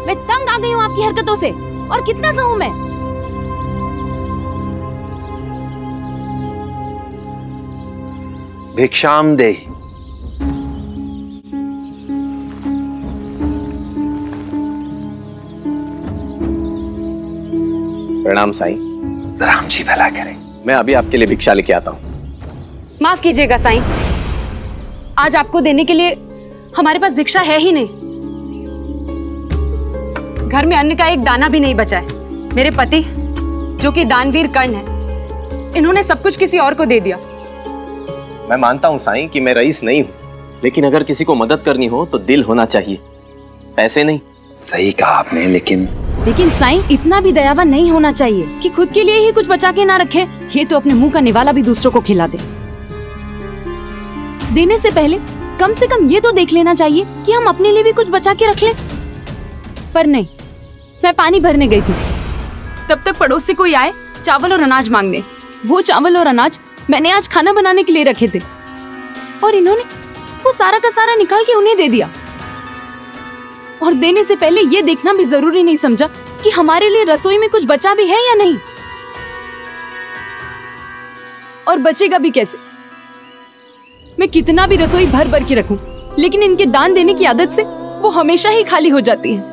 मैं तंग आ गई हूँ आपकी हरकतों से। और कितना सहूं मैं? भिक्षाम देहि। प्रणाम साईं। राम जी भला करें। मैं अभी आपके लिए भिक्षा लेके आता हूँ। माफ कीजिएगा साईं, आज आपको देने के लिए हमारे पास भिक्षा है ही नहीं। घर में अन्न का एक दाना भी नहीं बचा है। मेरे पति जो कि दानवीर कर्ण है, इन्होंने सब कुछ किसी और को दे दिया। मैं मानता हूँ साईं कि मैं रईस नहीं हूँ, लेकिन अगर किसी को मदद करनी हो तो दिल होना चाहिए, पैसे नहीं। सही कहा आपने, लेकिन साईं इतना भी दयावान नहीं होना चाहिए कि खुद के लिए ही कुछ बचा के ना रखे। ये तो अपने मुंह का निवाला भी दूसरों को खिला दे। देने से पहले कम से कम ये तो देख लेना चाहिए कि हम अपने लिए भी कुछ बचा के रख लें। पर नहीं, मैं पानी भरने गई थी, तब तक पड़ोस से कोई आए चावल और अनाज मांगने। वो चावल और अनाज मैंने आज खाना बनाने के लिए रखे थे और इन्होंने वो सारा का सारा निकाल के उन्हें दे दिया। और देने से पहले ये देखना भी जरूरी नहीं समझा कि हमारे लिए रसोई में कुछ बचा भी है या नहीं, और बचेगा भी कैसे। मैं कितना भी रसोई भर भर के रखूं, लेकिन इनके दान देने की आदत से वो हमेशा ही खाली हो जाती है।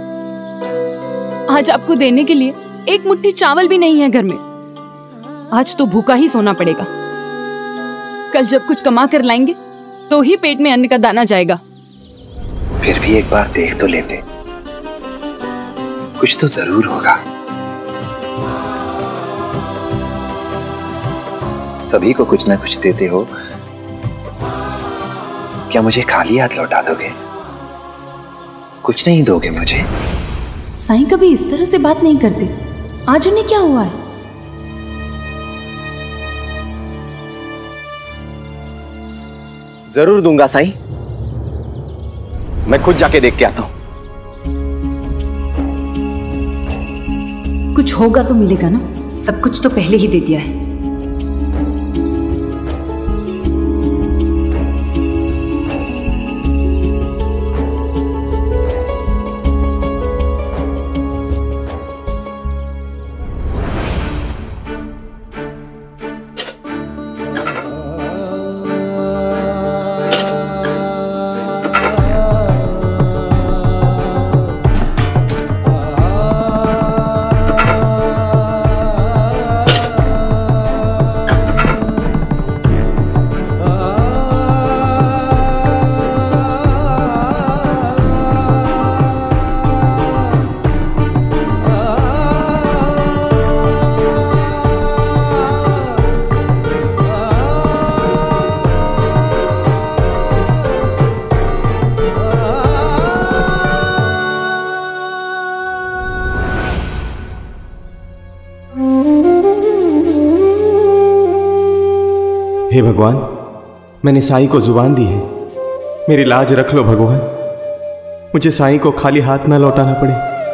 आज आपको देने के लिए एक मुट्ठी चावल भी नहीं है घर में। आज तो भूखा ही सोना पड़ेगा। कल जब कुछ कमा कर लाएंगे तो ही पेट में अन्न का दाना जाएगा। फिर भी एक बार देख तो लेते, कुछ तो जरूर होगा। सभी को कुछ ना कुछ देते हो, क्या मुझे खाली हाथ लौटा दोगे? कुछ नहीं दोगे मुझे? साईं कभी इस तरह से बात नहीं करते। आज उन्हें क्या हुआ है? जरूर दूंगा साईं, मैं खुद जाके देख के आता हूं। कुछ होगा तो मिलेगा ना, सब कुछ तो पहले ही दे दिया है। हे भगवान, मैंने साईं को जुबान दी है, मेरी लाज रख लो भगवान। मुझे साईं को खाली हाथ ना लौटाना पड़े।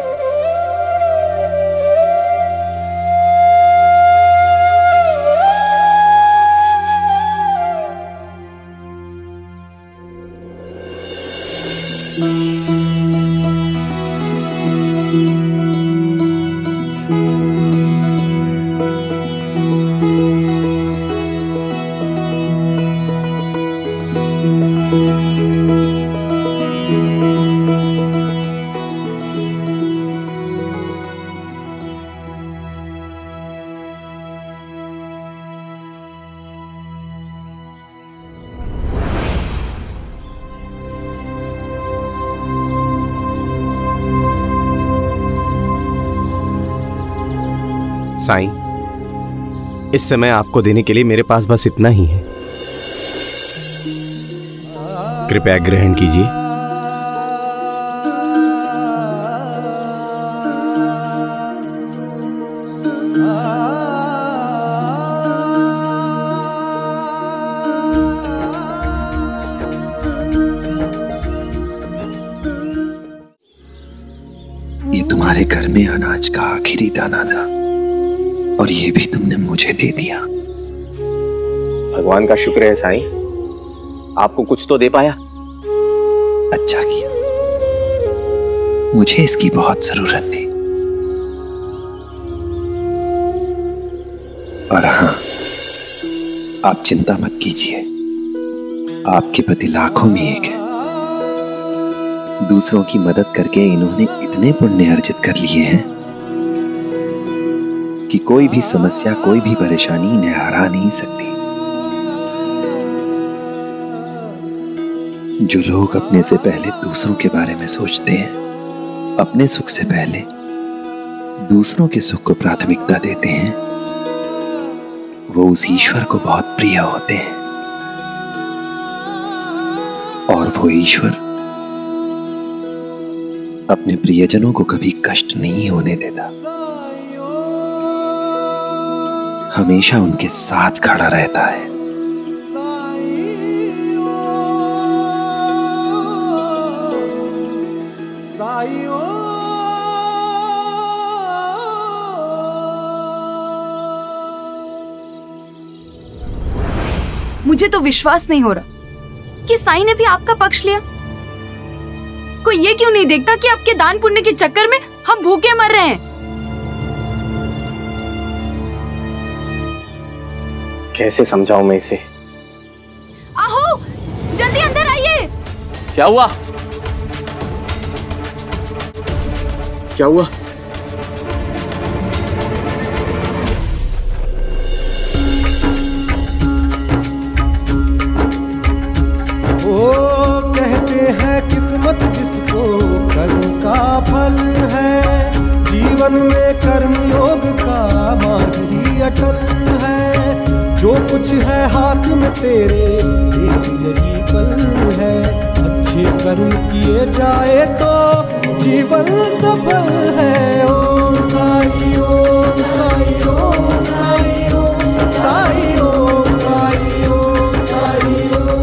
साईं, इस समय आपको देने के लिए मेरे पास बस इतना ही है। कृपया ग्रहण कीजिए। ये तुम्हारे घर में अनाज का आखिरी दाना था और ये भी तुमने मुझे दे दिया। भगवान का शुक्र है साईं, आपको कुछ तो दे पाया। अच्छा किया। मुझे इसकी बहुत जरूरत थी। और हां, आप चिंता मत कीजिए, आपके पति लाखों में एक है। दूसरों की मदद करके इन्होंने इतने पुण्य अर्जित कर लिए हैं कि कोई भी समस्या, कोई भी परेशानी इन्हें हरा नहीं सकती। जो लोग अपने से पहले दूसरों के बारे में सोचते हैं, अपने सुख से पहले दूसरों के सुख को प्राथमिकता देते हैं, वो उस ईश्वर को बहुत प्रिय होते हैं। और वो ईश्वर अपने प्रियजनों को कभी कष्ट नहीं होने देता, हमेशा उनके साथ खड़ा रहता है। मुझे तो विश्वास नहीं हो रहा कि साईं ने भी आपका पक्ष लिया। कोई ये क्यों नहीं देखता कि आपके दान पुण्य के चक्कर में हम भूखे मर रहे हैं? कैसे समझाऊं मैं इसे? आहो, जल्दी अंदर आइए। क्या हुआ? क्या हुआ? किस्मत जिसको कर्म का फल है, जीवन में कर्म योग का मार्ग ही अटल है। जो कुछ है हाथ में तेरे एक यही पल है, अच्छे कर्म किए जाए तो जीवन सफल है। ओम साई ओम साई ओम साई ओम साई ओम साई ओम साई ओम।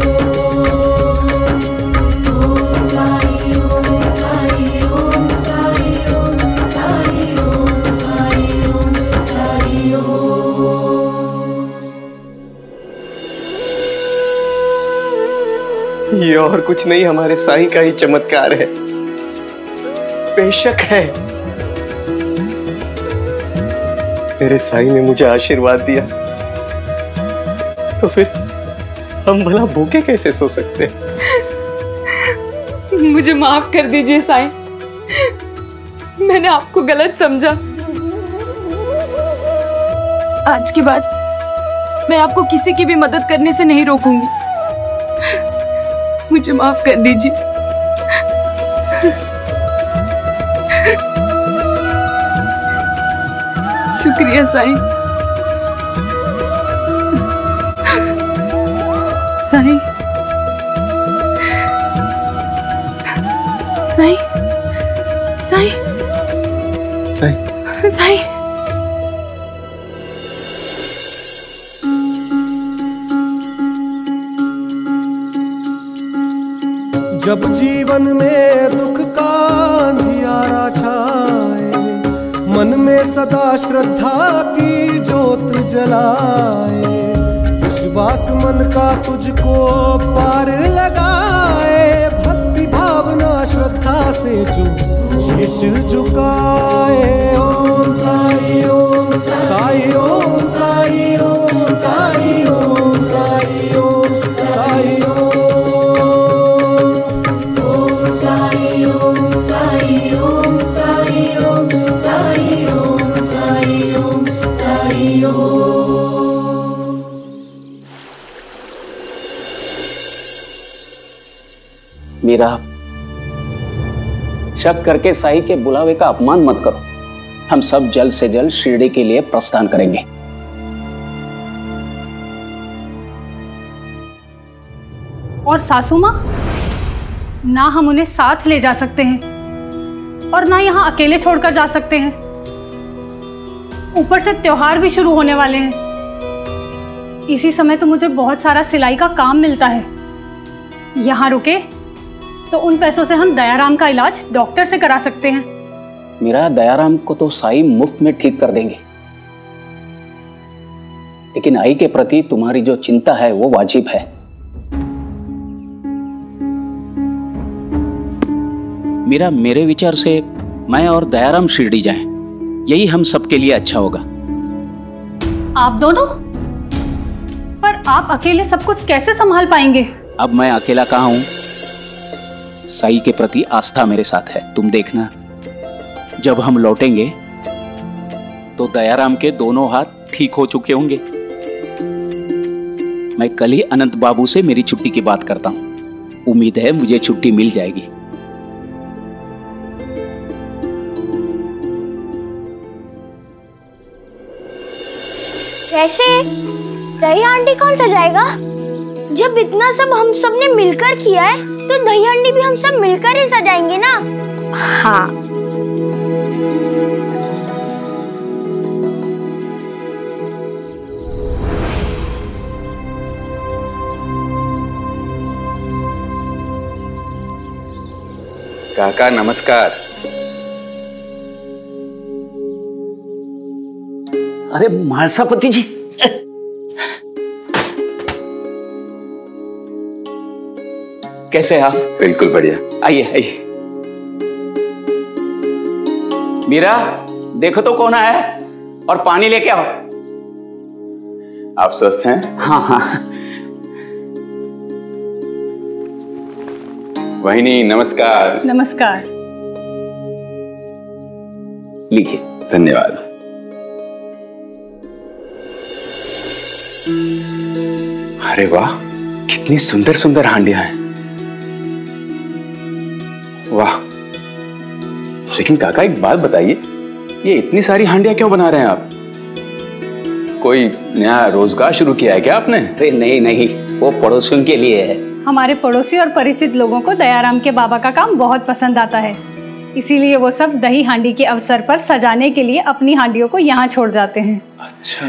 ये और कुछ नहीं, हमारे साईं का ही चमत्कार है। बेशक है, मेरे साईं ने मुझे आशीर्वाद दिया, तो फिर हम भला भूखे कैसे सो सकते? मुझे माफ कर दीजिए साईं, मैंने आपको गलत समझा। आज के बाद मैं आपको किसी की भी मदद करने से नहीं रोकूंगी। मुझे माफ कर दीजिए। शुक्रिया साईं। साईं, साईं, साईं, साईं, साईं। जब जीवन में दुख का अंधियारा छाए, मन में सदा श्रद्धा की ज्योत जलाए, विश्वास मन का तुझको पार लगाए, भक्ति भावना श्रद्धा से जो शीश झुकाए। ओम साई ओम साई ओम साई ओम साई ओम साई ओम साई ओम। मीरा, शक करके साईं के बुलावे का अपमान मत करो। हम सब जल्द से जल्द शिरडी के लिए प्रस्थान करेंगे। और सासू माँ, ना हम उन्हें साथ ले जा सकते हैं और ना यहाँ अकेले छोड़कर जा सकते हैं। ऊपर से त्योहार भी शुरू होने वाले हैं। इसी समय तो मुझे बहुत सारा सिलाई का काम मिलता है। यहाँ रुके तो उन पैसों से हम दयाराम का इलाज डॉक्टर से करा सकते हैं। मेरा दयाराम को तो साईं मुफ्त में ठीक कर देंगे, लेकिन आई के प्रति तुम्हारी जो चिंता है वो वाजिब है। मीरा, मेरे विचार से मैं और दयाराम शिरडी जाएं, यही हम सबके लिए अच्छा होगा। आप दोनों? पर आप अकेले सब कुछ कैसे संभाल पाएंगे? अब मैं अकेला कहाँ हूं? साई के प्रति आस्था मेरे साथ है। तुम देखना, जब हम लौटेंगे तो दयाराम के दोनों हाथ ठीक हो चुके होंगे। मैं कल ही अनंत बाबू से मेरी छुट्टी की बात करता हूं। उम्मीद है मुझे छुट्टी मिल जाएगी। वैसे दही हांडी कौन सजाएगा? जब इतना सब हम सब ने मिलकर किया है तो दही हांडी भी हम सब मिलकर ही सजाएंगे ना। हाँ। काका नमस्कार। अरे महासापति जी, कैसे हैं आप? बिल्कुल बढ़िया। आइए आइए। मीरा, देखो तो कौन आया है और पानी लेके आओ। आप स्वस्थ हैं? हाँ हाँ। वहिनी नमस्कार। नमस्कार। लीजिए। धन्यवाद। अरे वाह, कितनी सुंदर सुंदर हांडियां हैं। वाह। लेकिन काका एक बात बताइए, ये इतनी सारी हांडियां क्यों बना रहे हैं आप? कोई नया रोजगार शुरू किया है क्या आपने? अरे नहीं नहीं, वो पड़ोसियों के लिए है। हमारे पड़ोसी और परिचित लोगों को दयाराम के बाबा का काम बहुत पसंद आता है, इसीलिए वो सब दही हांडी के अवसर पर सजाने के लिए अपनी हांडियों को यहाँ छोड़ जाते हैं। अच्छा,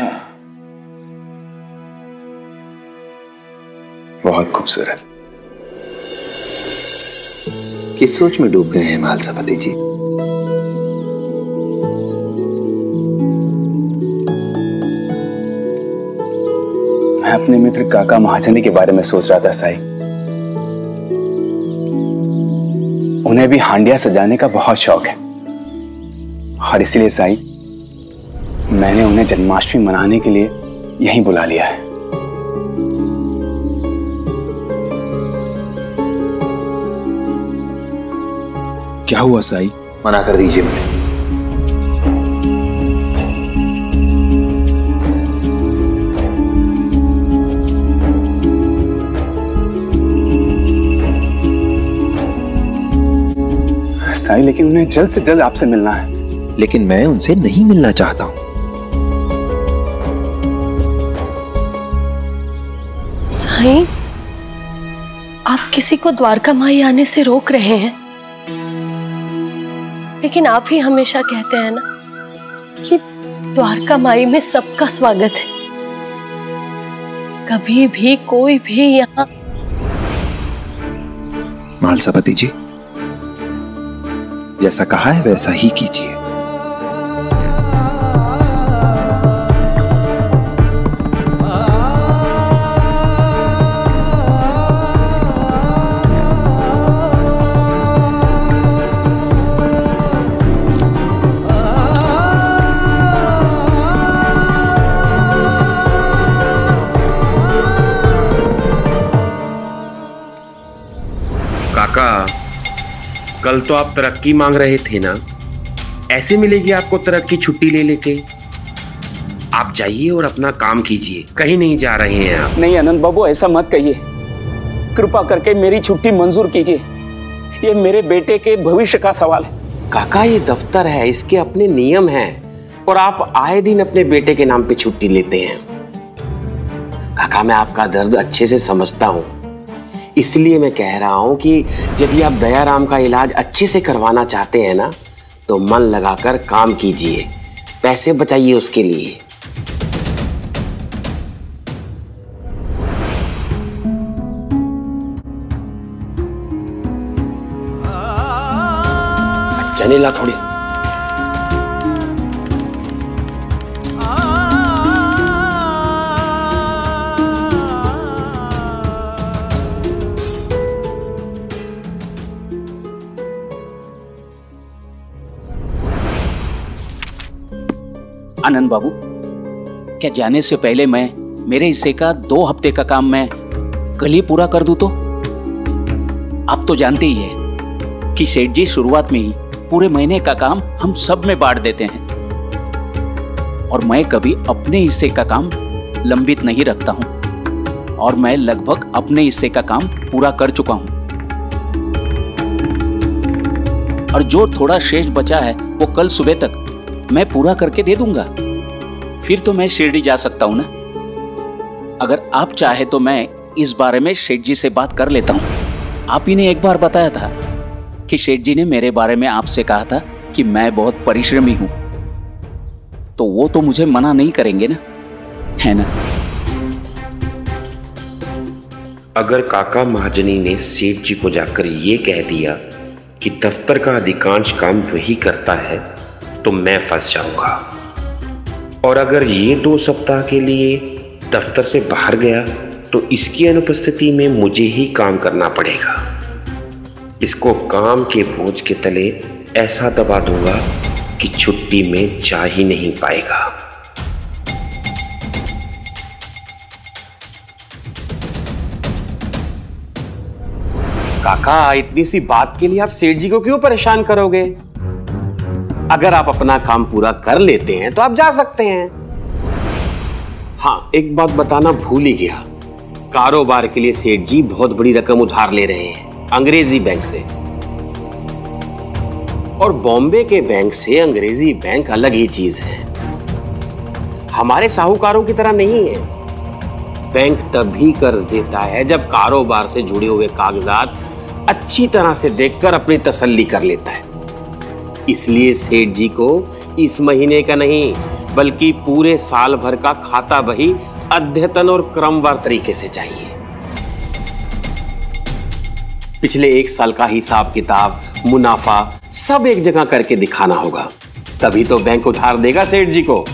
बहुत खूबसूरत। किस सोच में डूब गए हैं महालसापति जी? मैं अपने मित्र काका महाजनी के बारे में सोच रहा था साई। उन्हें भी हांडिया सजाने का बहुत शौक है और इसलिए साई, मैंने उन्हें जन्माष्टमी मनाने के लिए यहीं बुला लिया है। क्या हुआ साई? मना कर दीजिए उन्हें। साई, लेकिन उन्हें जल्द से जल्द आपसे मिलना है। लेकिन मैं उनसे नहीं मिलना चाहता हूं। साईं, आप किसी को द्वारका माई आने से रोक रहे हैं, लेकिन आप ही हमेशा कहते हैं ना कि द्वारका माई में सबका स्वागत है। कभी भी कोई भी यहाँ। महालसापति जी, जैसा कहा है वैसा ही कीजिए। काका, कल तो आप तरक्की मांग रहे थे ना, ऐसे मिलेगी आपको तरक्की छुट्टी ले लेके? आप जाइए और अपना काम कीजिए, कहीं नहीं जा रहे हैं आप। नहीं अनंत बाबू, ऐसा मत कहिए। कृपा करके मेरी छुट्टी मंजूर कीजिए। ये मेरे बेटे के भविष्य का सवाल है। काका, ये दफ्तर है, इसके अपने नियम हैं और आप आए दिन अपने बेटे के नाम पे छुट्टी लेते हैं। काका, मैं आपका दर्द अच्छे से समझता हूं, इसलिए मैं कह रहा हूं कि यदि आप दयाराम का इलाज अच्छे से करवाना चाहते हैं ना, तो मन लगाकर काम कीजिए, पैसे बचाइए उसके लिए। चने ला थोड़ी। आनंद बाबू, क्या जाने से पहले मैं मेरे हिस्से का 2 हफ्ते का काम मैं कल ही पूरा कर दूं तो? आप तो जानते ही है कि सेठ जी शुरुआत में ही पूरे महीने का काम हम सब में बांट देते हैं, और मैं कभी अपने हिस्से का काम लंबित नहीं रखता हूं, और मैं लगभग अपने हिस्से का काम पूरा कर चुका हूं। और जो थोड़ा शेष बचा है वो कल सुबह तक मैं पूरा करके दे दूंगा। फिर तो मैं शिरडी जा सकता हूं ना। अगर आप चाहे तो मैं इस बारे में शेठ जी से बात कर लेता हूं। आप ही ने एक बार बताया था कि शेठ जी ने मेरे बारे में आपसे कहा था कि मैं बहुत परिश्रमी हूं, तो वो तो मुझे मना नहीं करेंगे ना, है ना? अगर काका महाजनी ने सेठ जी को जाकर ये कह दिया कि दफ्तर का अधिकांश काम वही करता है, तो मैं फंस जाऊंगा। और अगर ये 2 सप्ताह के लिए दफ्तर से बाहर गया तो इसकी अनुपस्थिति में मुझे ही काम करना पड़ेगा। इसको काम के बोझ के तले ऐसा दबा दूंगा कि छुट्टी में जा ही नहीं पाएगा। काका, इतनी सी बात के लिए आप सेठ जी को क्यों परेशान करोगे? अगर आप अपना काम पूरा कर लेते हैं तो आप जा सकते हैं। हाँ, एक बात बताना भूल ही गया, कारोबार के लिए सेठ जी बहुत बड़ी रकम उधार ले रहे हैं अंग्रेजी बैंक से, और बॉम्बे के बैंक से अंग्रेजी बैंक अलग ही चीज है। हमारे साहूकारों की तरह नहीं है। बैंक तभी कर्ज देता है जब कारोबार से जुड़े हुए कागजात अच्छी तरह से देखकर अपनी तसल्ली कर लेता है। इसलिए सेठ जी को इस महीने का नहीं बल्कि पूरे साल भर का खाता बही अद्यतन और क्रमवार तरीके से चाहिए। पिछले 1 साल का हिसाब किताब, मुनाफा सब एक जगह करके दिखाना होगा, तभी तो बैंक उधार देगा सेठ जी को।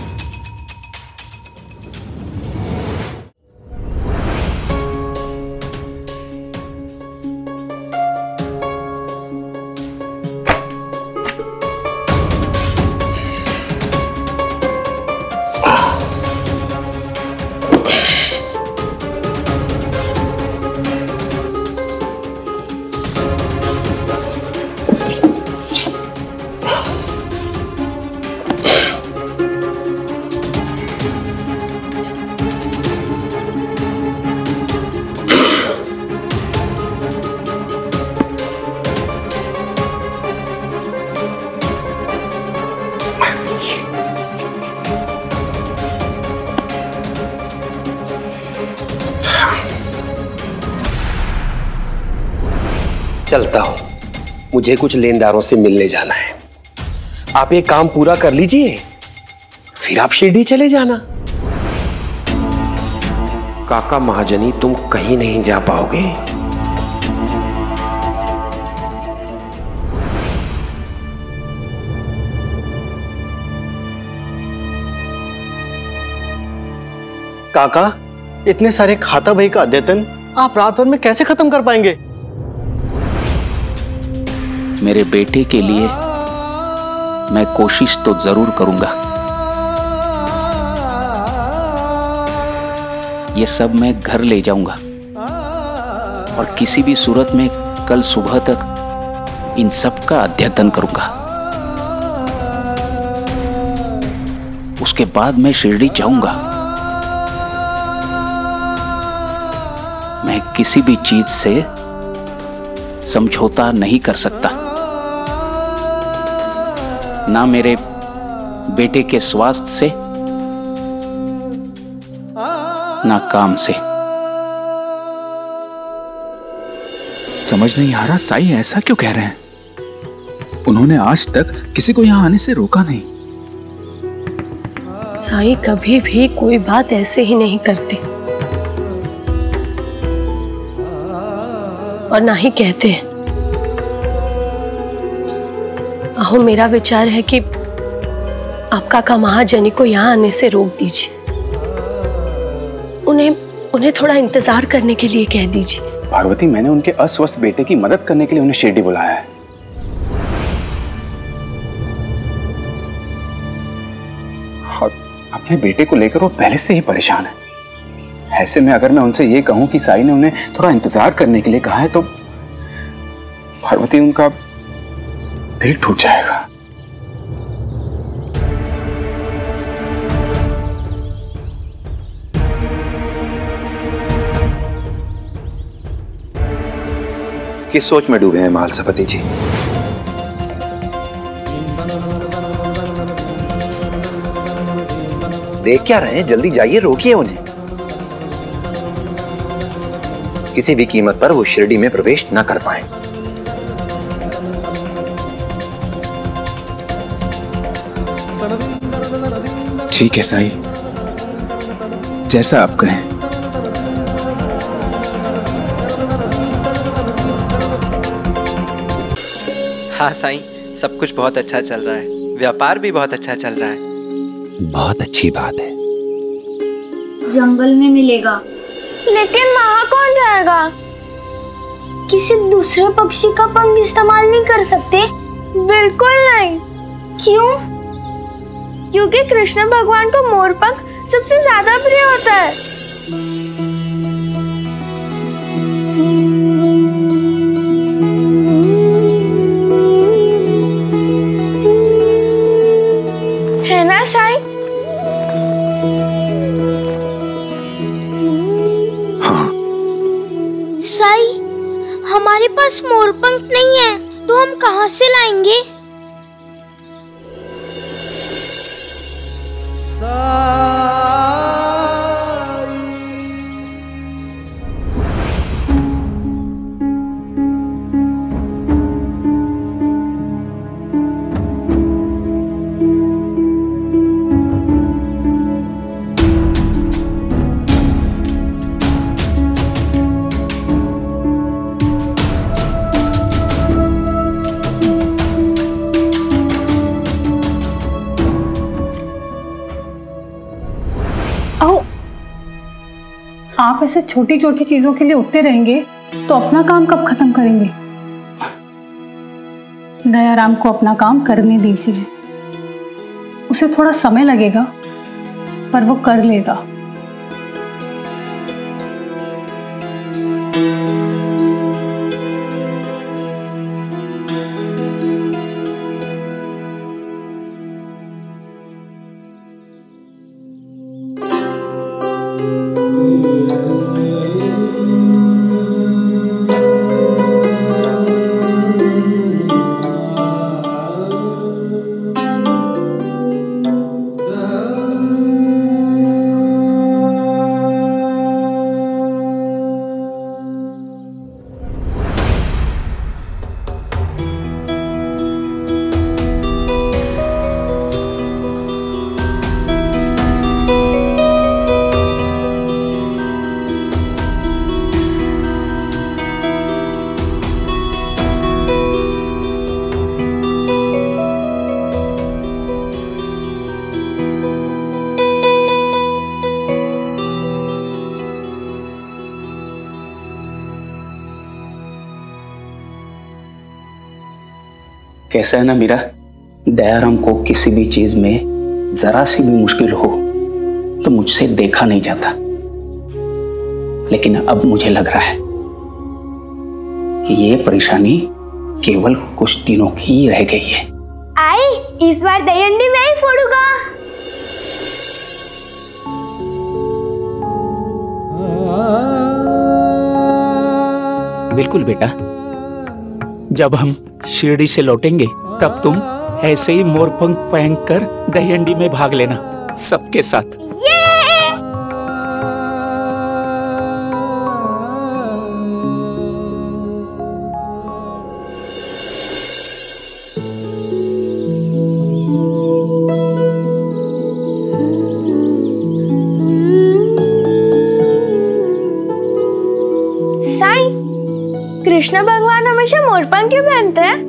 चलता हूं, मुझे कुछ लेनदारों से मिलने जाना है। आप ये काम पूरा कर लीजिए, फिर आप शिरडी चले जाना। काका महाजनी, तुम कहीं नहीं जा पाओगे। काका, इतने सारे खाता बही का अद्यतन आप रात भर में कैसे खत्म कर पाएंगे? मेरे बेटे के लिए मैं कोशिश तो जरूर करूंगा। ये सब मैं घर ले जाऊंगा और किसी भी सूरत में कल सुबह तक इन सब का अध्ययन करूंगा। उसके बाद मैं शिरडी जाऊंगा। मैं किसी भी चीज से समझौता नहीं कर सकता, ना मेरे बेटे के स्वास्थ्य से, ना काम से। समझ नहीं आ रहा साईं ऐसा क्यों कह रहे हैं। उन्होंने आज तक किसी को यहां आने से रोका नहीं। साईं कभी भी कोई बात ऐसे ही नहीं करते और ना ही कहते हैं। अहो, मेरा विचार है कि आप काका महाजनी को यहाँ आने से रोक दीजिए। उन्हें थोड़ा इंतजार करने के लिए कह दीजिए। पार्वती, मैंने उनके अस्वस्थ बेटे की मदद करने के लिए उन्हें शिरडी बुलाया है। अपने बेटे को लेकर वो पहले से ही परेशान है। ऐसे में अगर मैं उनसे ये कहूं कि साई ने उन्हें थोड़ा इंतजार करने के लिए कहा है तो पार्वती उनका दिल टूट जाएगा। किस सोच में डूबे हैं महालसपति जी? देख क्या रहे हैं? जल्दी जाइए, रोकिए उन्हें। किसी भी कीमत पर वो शिरडी में प्रवेश न कर पाए। ठीक है साई, जैसा आप कहें। हाँ साईं, सब कुछ बहुत अच्छा चल रहा है, व्यापार भी बहुत अच्छा चल रहा है। बहुत अच्छी बात है। जंगल में मिलेगा, लेकिन वहाँ कौन जाएगा? किसी दूसरे पक्षी का पंख इस्तेमाल नहीं कर सकते? बिल्कुल नहीं। क्यों? क्योंकि कृष्ण भगवान को मोर पंख सबसे ज्यादा प्रिय होता है। है ना साई? हाँ। साई, हमारे पास मोर पंख नहीं है, तो हम कहाँ से लाएंगे? आप ऐसे छोटी छोटी चीजों के लिए उठते रहेंगे तो अपना काम कब खत्म करेंगे? दयाराम को अपना काम करने दीजिए। उसे थोड़ा समय लगेगा पर वो कर लेगा। कैसा है ना मीरा, दयाराम को किसी भी चीज में जरा सी भी मुश्किल हो तो मुझसे देखा नहीं जाता, लेकिन अब मुझे लग रहा है कि ये परेशानी केवल कुछ दिनों की ही रह गई है। आई, इस बार दहीहंडी मैं ही फोड़ूंगा। बिल्कुल बेटा, जब हम शिरडी से लौटेंगे तब तुम ऐसे ही मोरपंख पहनकर दहीहंडी में भाग लेना सबके साथ। साईं, कृष्ण भगवान हमेशा मोरपंख क्यों पहनते हैं?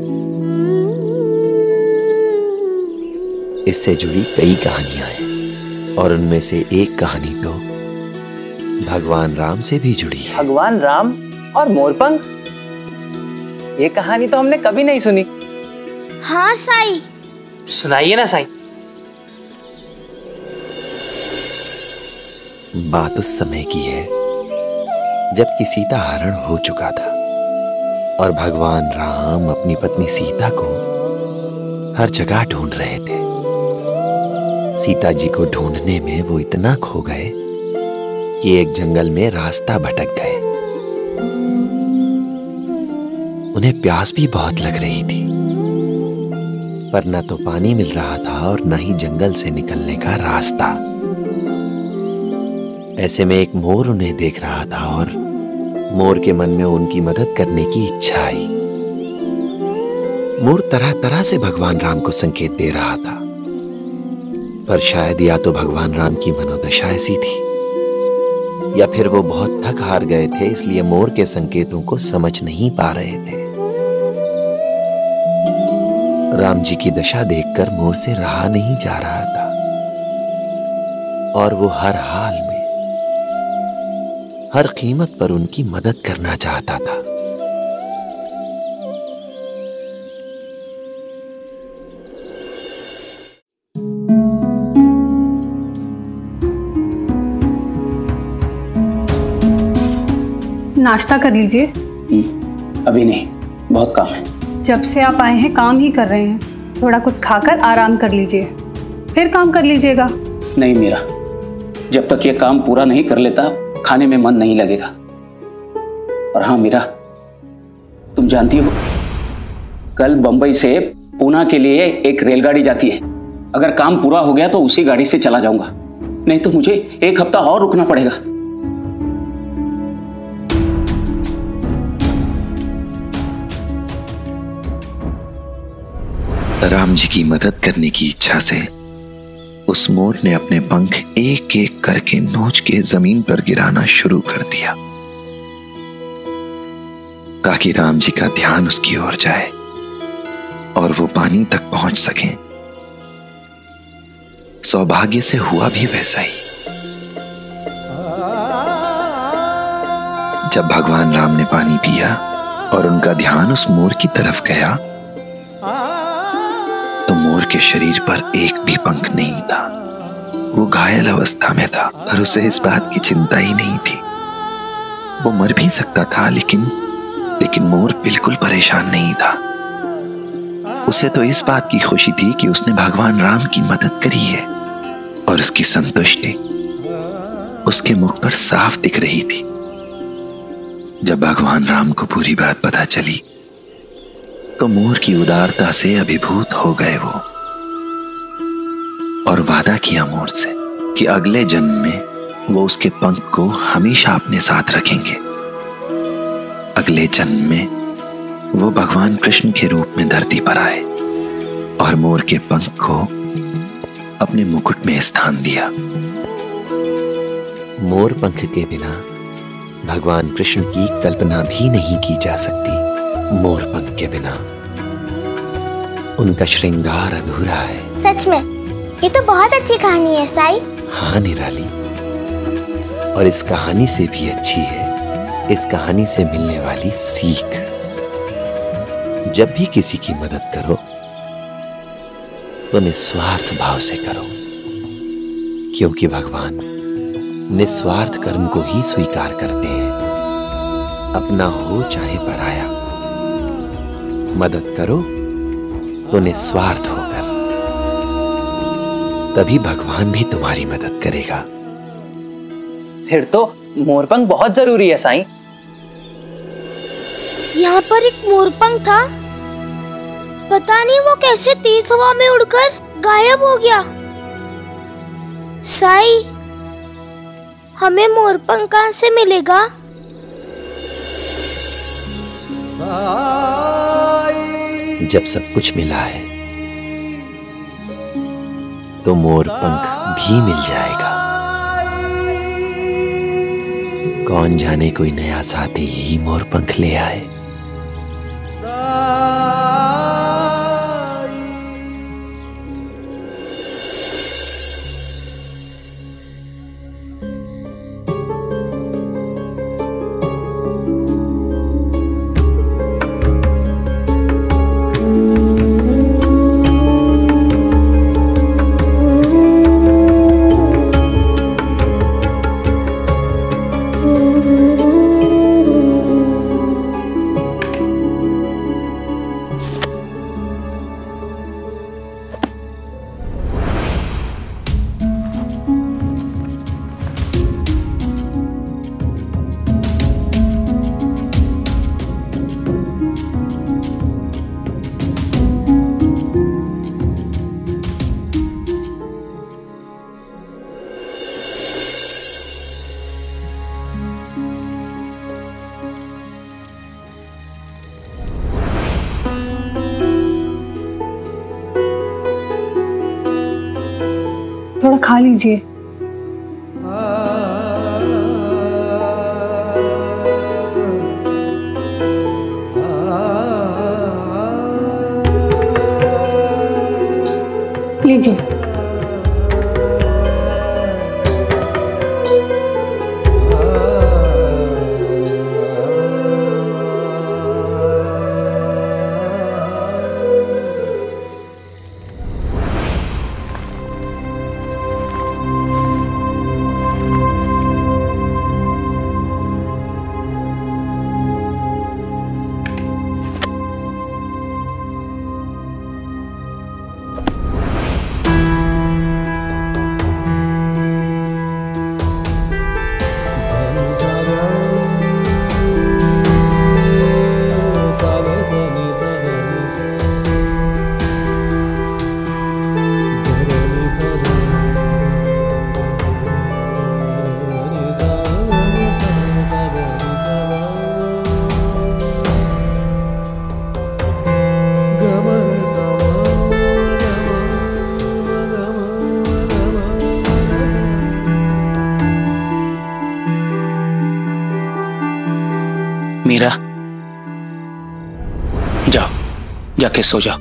इससे जुड़ी कई कहानियां हैं और उनमें से एक कहानी तो भगवान राम से भी जुड़ी है। भगवान राम और मोरपंख, ये कहानी तो हमने कभी नहीं सुनी। हाँ साईं। सुनाइए ना साईं। बात उस समय की है जबकि सीता हरण हो चुका था और भगवान राम अपनी पत्नी सीता को हर जगह ढूंढ रहे थे। सीता जी को ढूंढने में वो इतना खो गए कि एक जंगल में रास्ता भटक गए। उन्हें प्यास भी बहुत लग रही थी, पर न तो पानी मिल रहा था और न ही जंगल से निकलने का रास्ता। ऐसे में एक मोर उन्हें देख रहा था और मोर के मन में उनकी मदद करने की इच्छा आई। मोर तरह तरह से भगवान राम को संकेत दे रहा था, पर शायद या तो भगवान राम की मनोदशा ऐसी थी या फिर वो बहुत थक हार गए थे, इसलिए मोर के संकेतों को समझ नहीं पा रहे थे। राम जी की दशा देखकर मोर से रहा नहीं जा रहा था और वो हर हाल में, हर कीमत पर उनकी मदद करना चाहता था। नाश्ता कर लीजिए। अभी नहीं, बहुत काम है। जब से आप आए हैं काम ही कर रहे हैं, थोड़ा कुछ खाकर आराम कर लीजिए, फिर काम कर लीजिएगा। नहीं मीरा, जब तक ये काम पूरा नहीं कर लेता खाने में मन नहीं लगेगा। और हाँ मीरा, तुम जानती हो कल बंबई से पूना के लिए एक रेलगाड़ी जाती है। अगर काम पूरा हो गया तो उसी गाड़ी से चला जाऊंगा, नहीं तो मुझे एक हफ्ता और रुकना पड़ेगा। राम जी की मदद करने की इच्छा से उस मोर ने अपने पंख एक एक करके नोच के जमीन पर गिराना शुरू कर दिया ताकि राम जी का ध्यान उसकी ओर जाए और वो पानी तक पहुंच सकें। सौभाग्य से हुआ भी वैसा ही। जब भगवान राम ने पानी पिया और उनका ध्यान उस मोर की तरफ गया तो मोर के शरीर पर एक भी पंख नहीं था। वो घायल अवस्था में था और उसे इस बात की चिंता ही नहीं थी। वो मर भी सकता था, लेकिन मोर बिल्कुल परेशान नहीं था। उसे तो इस बात की खुशी थी कि उसने भगवान राम की मदद करी है और उसकी संतुष्टि उसके मुख पर साफ दिख रही थी। जब भगवान राम को पूरी बात पता चली तो मोर की उदारता से अभिभूत हो गए वो और वादा किया मोर से कि अगले जन्म में वो उसके पंख को हमेशा अपने साथ रखेंगे। अगले जन्म में वो भगवान कृष्ण के रूप में धरती पर आए और मोर के पंख को अपने मुकुट में स्थान दिया। मोर पंख के बिना भगवान कृष्ण की कल्पना भी नहीं की जा सकती। मोर पंख के बिना उनका श्रृंगार अधूरा है। सच में ये तो बहुत अच्छी कहानी है साई। हाँ निराली, और इस कहानी से भी अच्छी है इस कहानी से मिलने वाली सीख। जब भी किसी की मदद करो तो निस्वार्थ भाव से करो, क्योंकि भगवान निस्वार्थ कर्म को ही स्वीकार करते हैं। अपना हो चाहे पराया, मदद करो तो निस्वार्थ होकर, तभी भगवान भी तुम्हारी मदद करेगा। फिर तो मोरपंख बहुत जरूरी है साईं। यहाँ पर एक मोरपंख था, पता नहीं वो कैसे तेज हवा में उड़कर गायब हो गया। साई, हमें मोरपंख कहाँ से मिलेगा? जब सब कुछ मिला है तो मोरपंख भी मिल जाएगा। कौन जाने कोई नया साथी ही मोरपंख ले आए। थोड़ा खा लीजिए। लीजिए। मीरा, जाओ, जाके सो जाओ।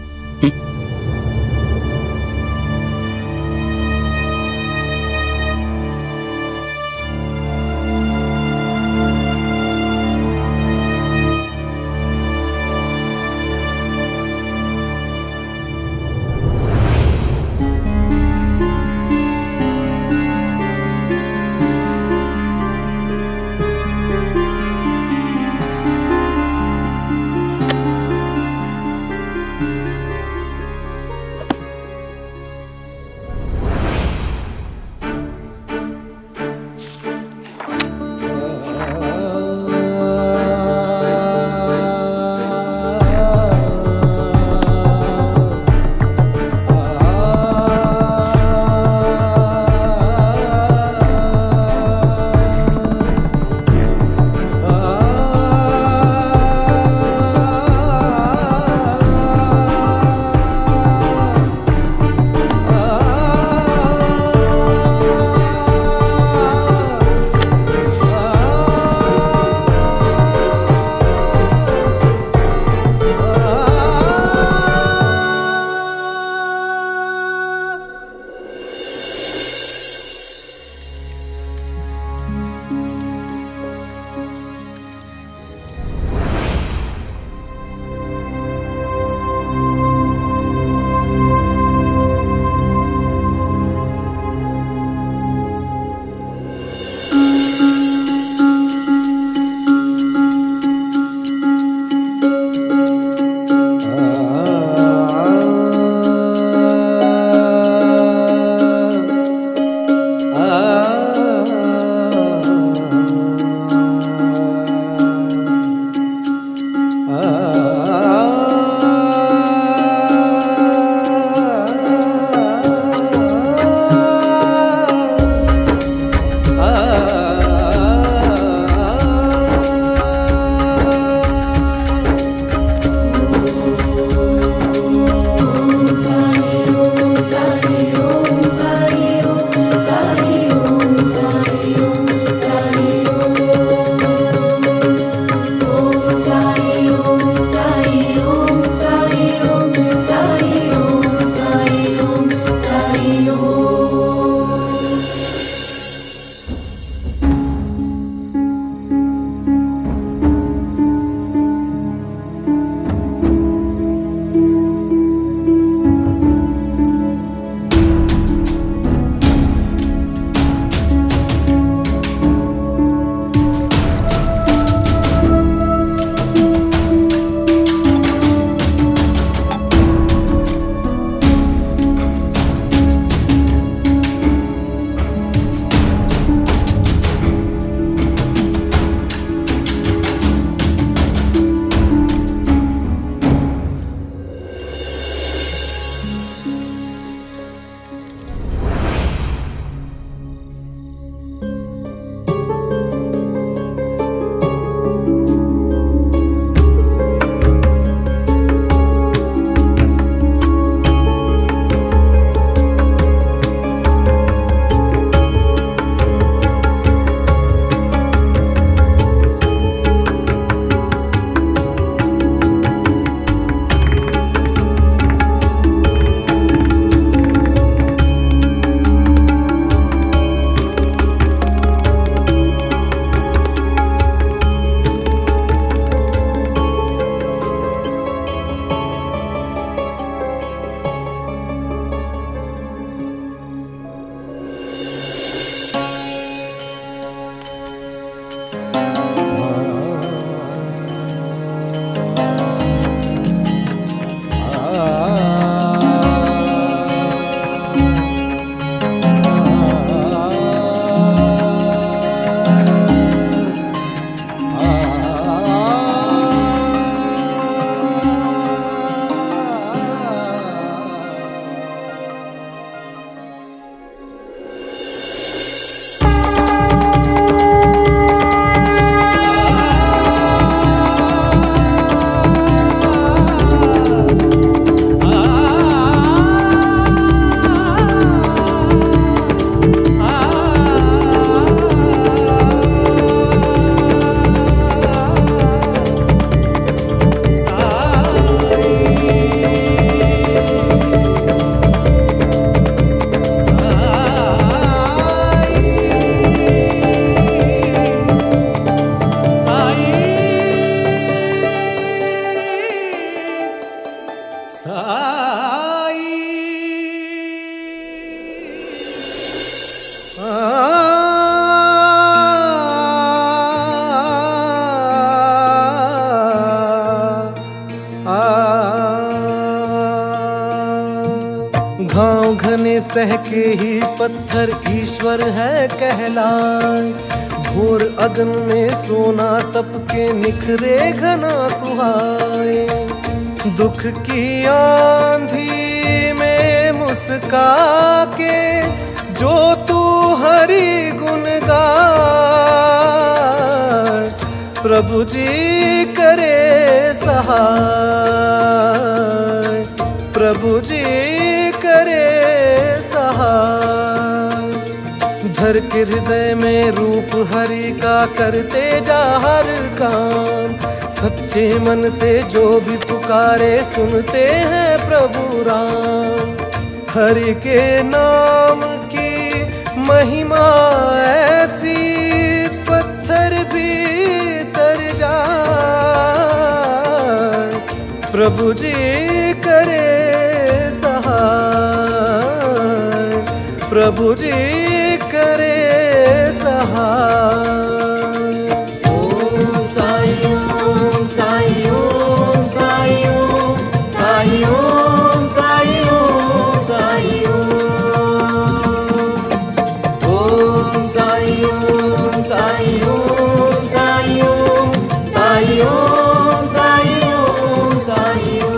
घाव घने सहके ही पत्थर ईश्वर है कहलाए, घोर अगन में सोना तप के निखरे घना सुहाए। दुख की आंधी में मुस्का के जो तू हरि गुण गाए, प्रभु जी करे सहाय, प्रभु जी करे सहाय। धर के हृदय में रूप हरि का करते जा हर काम, सच्चे मन से जो भी पुकारे सुनते हैं प्रभु राम। हरि के नाम की महिमा ऐसी पत्थर भी तर जाए, प्रभु जी करे सहाय, प्रभु जी करे सहाय। ओम साई ओम साई ओम साई ओम साई ओम साई ओम साई ओम साई ओम साई ओम साई ओम साई ओम साई ओम साई ओम।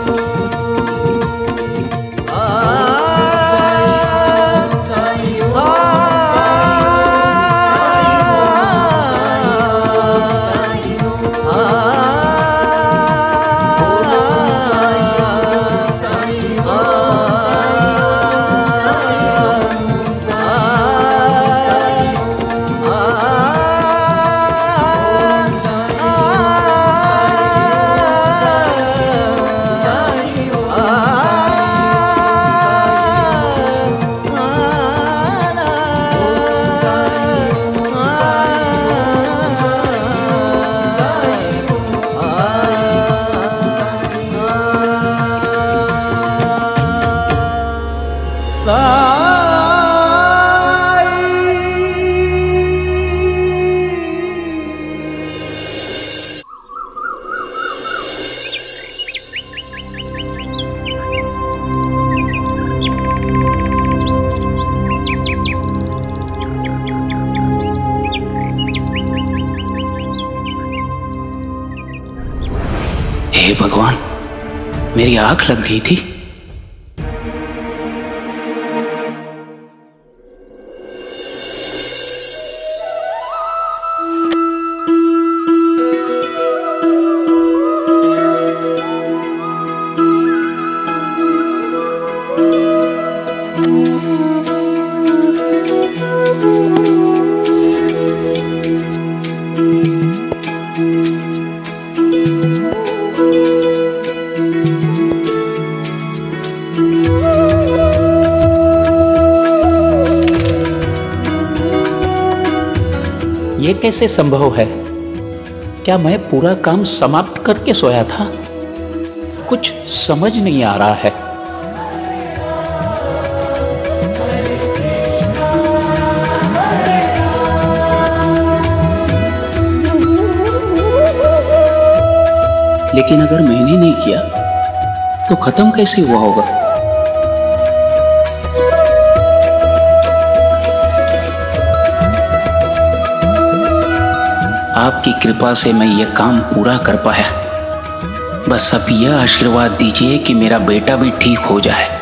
हे भगवान, मेरी आंख लग गई थी। ये कैसे संभव है? क्या मैं पूरा काम समाप्त करके सोया था? कुछ समझ नहीं आ रहा है। लेकिन अगर मैंने नहीं किया तो खत्म कैसे हुआ होगा? आपकी कृपा से मैं ये काम पूरा कर पाया। बस अब यह आशीर्वाद दीजिए कि मेरा बेटा भी ठीक हो जाए।